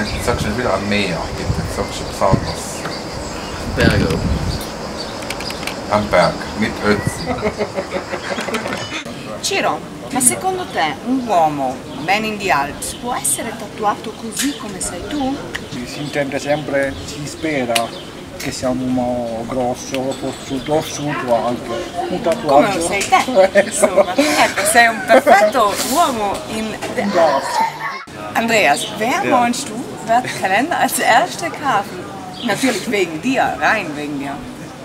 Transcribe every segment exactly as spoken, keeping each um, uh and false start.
Jetzt sagst du wieder am Meer, jetzt sagst du besonders. Berge. Am Berg, mit Ötzi. Ciro, ma secondo te un uomo ben in di Alps può essere tatuato così come sei tu? Si intende sempre, si spera che sia un uomo grosso, possuto, ossuto anche. Un tatuaggio. Come lo sei te, insomma. Ecco, sei un perfetto uomo in the Alps. Andreas, wer Ja. meinst du, wird Kalender als erster kaufen? Natürlich wegen dir, rein wegen dir.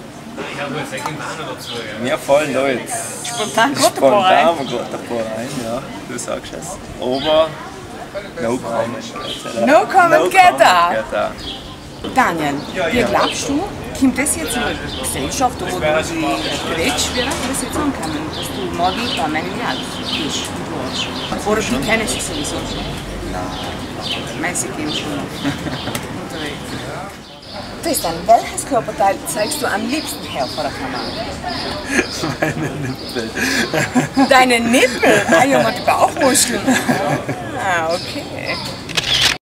Wir fallen da jetzt Spontan Gotteborn. spontan wir gehen davor rein, ja, du sagst es. Aber no comment. No comment, get out. Get out. Daniel, wie glaubst du, kommt das jetzt in der Gesellschaft, wo du sie redest, wie wird das jetzt ankommen, dass du morgen bei meinen Jahren bist und du Oder die kennen sie sowieso schon? Nein. Meinst du, sie gehen schon unterwegs? Tristan, welches Körperteil zeigst du am liebsten her vor der Kamera? Meine Nippel. Deine Nippel? Ah, Junge, die Bauchmuskeln. Ah, okay.